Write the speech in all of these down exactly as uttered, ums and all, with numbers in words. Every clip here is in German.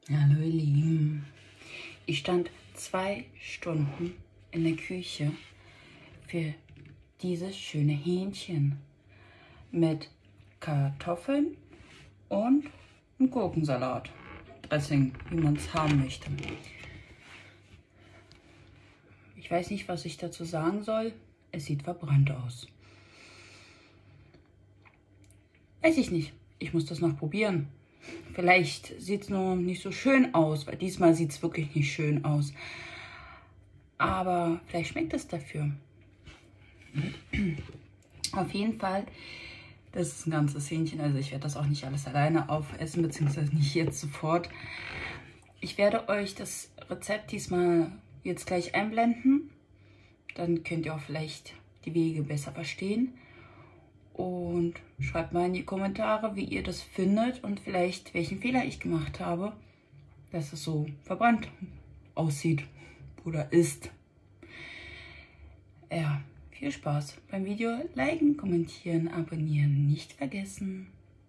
Hallo ihr Lieben, ich stand zwei Stunden in der Küche für dieses schöne Hähnchen mit Kartoffeln und einem Gurkensalat, Dressing, wie man es haben möchte. Ich weiß nicht, was ich dazu sagen soll, es sieht verbrannt aus. Weiß ich nicht, ich muss das noch probieren. Vielleicht sieht es noch nicht so schön aus, weil diesmal sieht es wirklich nicht schön aus. Aber vielleicht schmeckt es dafür. Auf jeden Fall, das ist ein ganzes Hähnchen, also ich werde das auch nicht alles alleine aufessen, beziehungsweise nicht jetzt sofort. Ich werde euch das Rezept diesmal jetzt gleich einblenden. Dann könnt ihr auch vielleicht die Wege besser verstehen. Und schreibt mal in die Kommentare, wie ihr das findet und vielleicht welchen Fehler ich gemacht habe, dass es so verbrannt aussieht oder ist. Ja, viel Spaß beim Video. Liken, kommentieren, abonnieren nicht vergessen.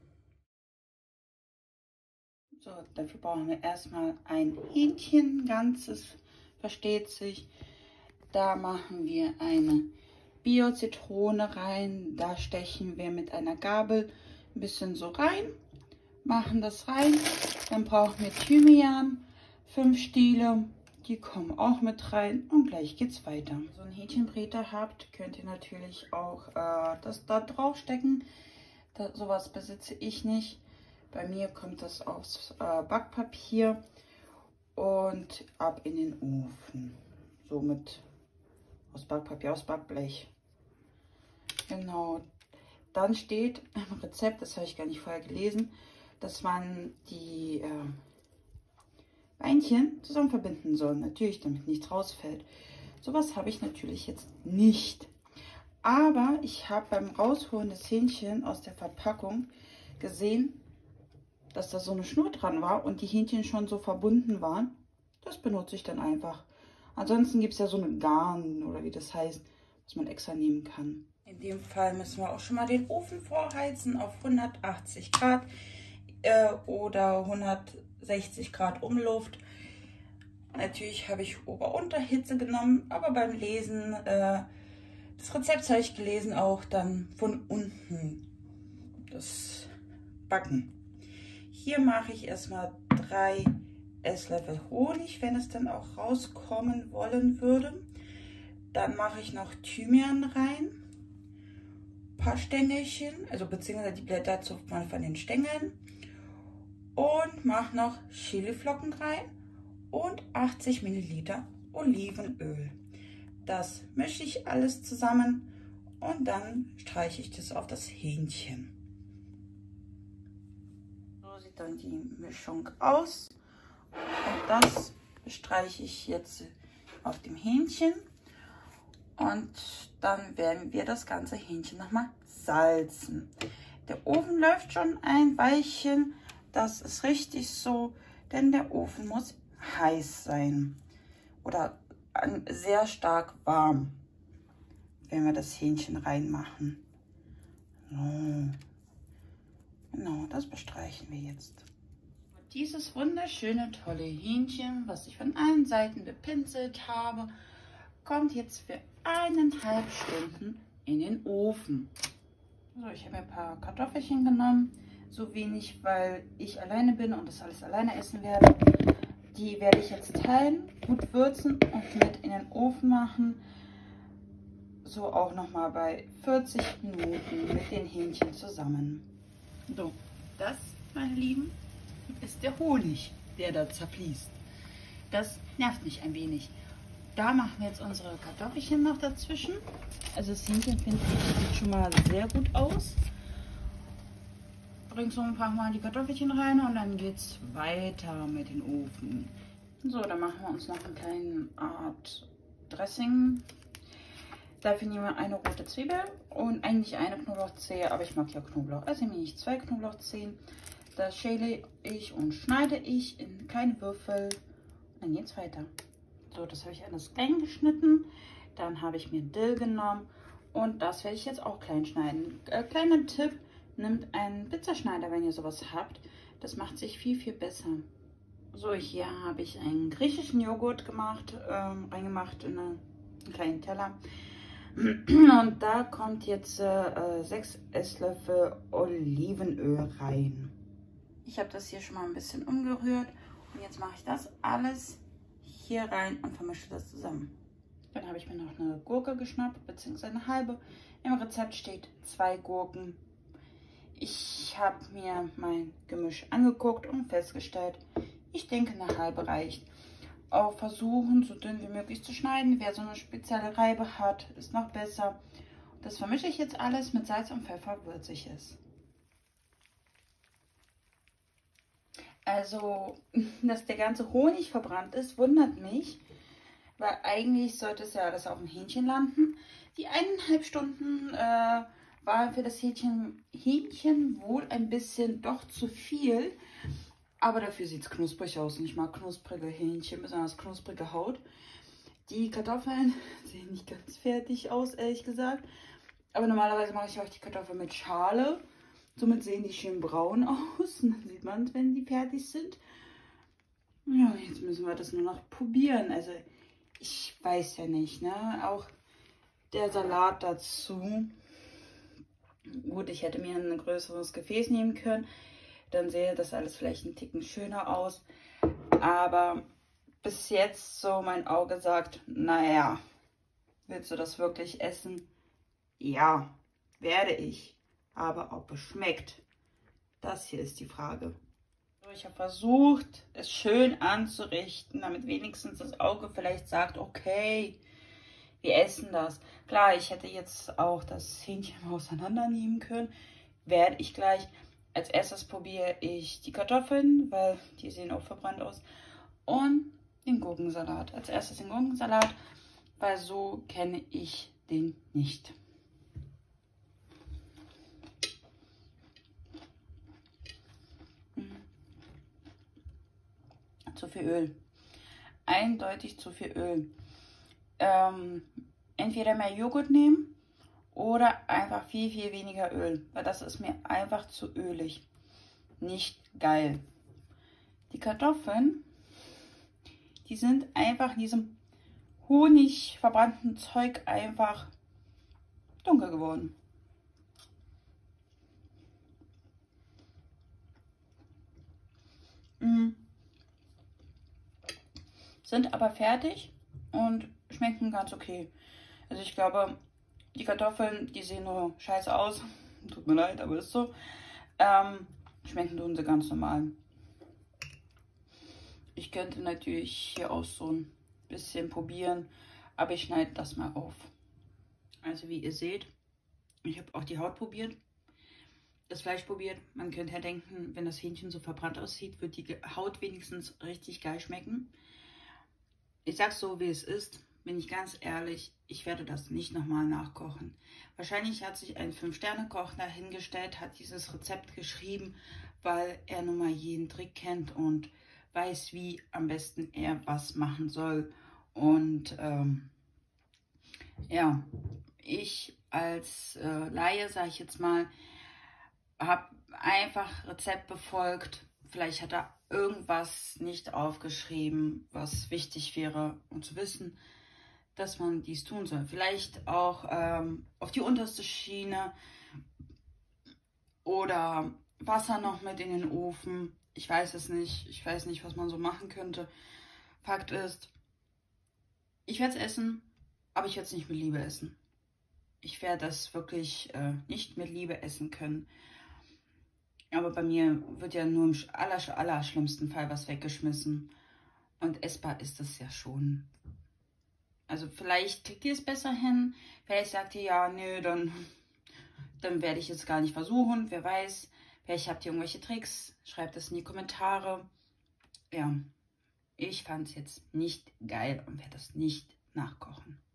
So, dafür brauchen wir erstmal ein Hähnchen, ganzes, versteht sich. Da machen wir eine Bio-Zitrone rein, da stechen wir mit einer Gabel ein bisschen so rein, machen das rein, dann brauchen wir Thymian, fünf Stiele, die kommen auch mit rein und gleich geht's weiter. Wenn ihr so ein Hähnchenbräter habt, könnt ihr natürlich auch äh, das da drauf stecken, da, sowas besitze ich nicht, bei mir kommt das aus äh, Backpapier und ab in den Ofen, so mit aus Backpapier, aus Backblech. Genau, dann steht im Rezept, das habe ich gar nicht vorher gelesen, dass man die äh, Beinchen zusammen verbinden soll. Natürlich, damit nichts rausfällt. Sowas habe ich natürlich jetzt nicht. Aber ich habe beim Rausholen des Hähnchen aus der Verpackung gesehen, dass da so eine Schnur dran war und die Hähnchen schon so verbunden waren. Das benutze ich dann einfach. Ansonsten gibt es ja so eine Garn oder wie das heißt, was man extra nehmen kann. In dem Fall müssen wir auch schon mal den Ofen vorheizen auf hundertachtzig Grad äh, oder hundertsechzig Grad Umluft. Natürlich habe ich Ober-Unter-Hitze genommen, aber beim Lesen äh, des Rezepts habe ich gelesen auch dann von unten das Backen. Hier mache ich erstmal drei Esslöffel Honig, wenn es dann auch rauskommen wollen würde. Dann mache ich noch Thymian rein. Paar Stängelchen, also beziehungsweise die Blätter zupft man von den Stängeln und mache noch Chiliflocken rein und achtzig Milliliter Olivenöl. Das mische ich alles zusammen und dann streiche ich das auf das Hähnchen. So sieht dann die Mischung aus und das streiche ich jetzt auf dem Hähnchen. Und dann werden wir das ganze Hähnchen nochmal salzen. Der Ofen läuft schon ein Weilchen. Das ist richtig so, denn der Ofen muss heiß sein. Oder sehr stark warm, wenn wir das Hähnchen reinmachen. So. Genau, das bestreichen wir jetzt. Dieses wunderschöne, tolle Hähnchen, was ich von allen Seiten bepinselt habe, kommt jetzt für eineinhalb Stunden in den Ofen. So, ich habe mir ein paar Kartoffelchen genommen, so wenig, weil ich alleine bin und das alles alleine essen werde. Die werde ich jetzt teilen, gut würzen und mit in den Ofen machen. So auch nochmal bei vierzig Minuten mit den Hähnchen zusammen. So, das, meine Lieben, ist der Honig, der da zerfließt. Das nervt mich ein wenig. Da machen wir jetzt unsere Kartoffelchen noch dazwischen. Also das Hähnchen, finde ich, sieht schon mal sehr gut aus. Ringsum packen wir die Kartoffelchen rein und dann geht es weiter mit dem Ofen. So, dann machen wir uns noch eine kleine Art Dressing. Dafür nehmen wir eine rote Zwiebel und eigentlich eine Knoblauchzehe, aber ich mag ja Knoblauch. Also nehme ich zwei Knoblauchzehen. Das schäle ich und schneide ich in kleine Würfel. Dann geht es weiter. So, das habe ich alles klein geschnitten. Dann habe ich mir Dill genommen und das werde ich jetzt auch klein schneiden. Äh, kleiner Tipp, nehmt einen Pizzaschneider, wenn ihr sowas habt. Das macht sich viel, viel besser. So, So, hier habe ich einen griechischen Joghurt gemacht, ähm, reingemacht in einen kleinen Teller. Und da kommt jetzt äh, sechs Esslöffel Olivenöl rein. Ich habe das hier schon mal ein bisschen umgerührt. Und jetzt mache ich das alles hier rein und vermische das zusammen. Dann habe ich mir noch eine Gurke geschnappt, beziehungsweise eine halbe. Im Rezept steht zwei Gurken. Ich habe mir mein Gemisch angeguckt und festgestellt, ich denke, eine halbe reicht. Auch versuchen, so dünn wie möglich zu schneiden. Wer so eine spezielle Reibe hat, ist noch besser. Das vermische ich jetzt alles mit Salz und Pfeffer, würze ich es. Also, dass der ganze Honig verbrannt ist, wundert mich, weil eigentlich sollte es ja alles auf dem Hähnchen landen. Die eineinhalb Stunden äh, waren für das Hähnchen, Hähnchen wohl ein bisschen doch zu viel. Aber dafür sieht es knusprig aus und ich mag knusprige Hähnchen, besonders knusprige Haut. Die Kartoffeln sehen nicht ganz fertig aus, ehrlich gesagt. Aber normalerweise mache ich auch die Kartoffeln mit Schale. Somit sehen die schön braun aus. Und dann sieht man, wenn die fertig sind. Ja, jetzt müssen wir das nur noch probieren. Also ich weiß ja nicht, ne? Auch der Salat dazu. Gut, ich hätte mir ein größeres Gefäß nehmen können. Dann sähe das alles vielleicht einen Ticken schöner aus. Aber bis jetzt so mein Auge sagt, naja, willst du das wirklich essen? Ja, werde ich. Aber ob es schmeckt, das hier ist die Frage. Ich habe versucht, es schön anzurichten, damit wenigstens das Auge vielleicht sagt, okay, wir essen das. Klar, ich hätte jetzt auch das Hähnchen auseinandernehmen können. Werde ich gleich. Als erstes probiere ich die Kartoffeln, weil die sehen auch verbrannt aus. Und den Gurkensalat. Als erstes den Gurkensalat, weil so kenne ich den nicht. Zu viel Öl. Eindeutig zu viel Öl. Ähm, entweder mehr Joghurt nehmen oder einfach viel, viel weniger Öl. Weil das ist mir einfach zu ölig. Nicht geil. Die Kartoffeln, die sind einfach in diesem Honig verbrannten Zeug einfach dunkel geworden. Mhm. Sind aber fertig und schmecken ganz okay. Also ich glaube, die Kartoffeln, die sehen nur scheiße aus. Tut mir leid, aber ist so. Ähm, schmecken tun sie ganz normal. Ich könnte natürlich hier auch so ein bisschen probieren, aber ich schneide das mal auf. Also wie ihr seht, ich habe auch die Haut probiert, das Fleisch probiert. Man könnte ja denken, wenn das Hähnchen so verbrannt aussieht, wird die Haut wenigstens richtig geil schmecken. Ich sag's so, wie es ist. Bin ich ganz ehrlich, ich werde das nicht nochmal nachkochen. Wahrscheinlich hat sich ein fünf Sterne Koch dahingestellt, hat dieses Rezept geschrieben, weil er nun mal jeden Trick kennt und weiß, wie am besten er was machen soll. Und ähm, ja, ich als äh, Laie, sage ich jetzt mal, habe einfach Rezept befolgt. Vielleicht hat er irgendwas nicht aufgeschrieben, was wichtig wäre, um zu wissen, dass man dies tun soll. Vielleicht auch ähm, auf die unterste Schiene oder Wasser noch mit in den Ofen. Ich weiß es nicht. Ich weiß nicht, was man so machen könnte. Fakt ist, ich werde es essen, aber ich werde es nicht mit Liebe essen. Ich werde das wirklich äh, nicht mit Liebe essen können. Aber bei mir wird ja nur im aller, aller schlimmsten Fall was weggeschmissen. Und essbar ist es ja schon. Also vielleicht kriegt ihr es besser hin. Vielleicht sagt ihr, ja, nö, dann, dann werde ich es gar nicht versuchen. Wer weiß, vielleicht habt ihr irgendwelche Tricks. Schreibt es in die Kommentare. Ja, ich fand es jetzt nicht geil und werde das nicht nachkochen.